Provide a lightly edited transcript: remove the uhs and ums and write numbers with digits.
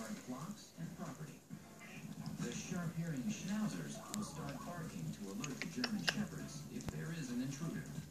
guard flocks and property. The sharp-hearing schnauzers will start barking to alert the German shepherds if there is an intruder.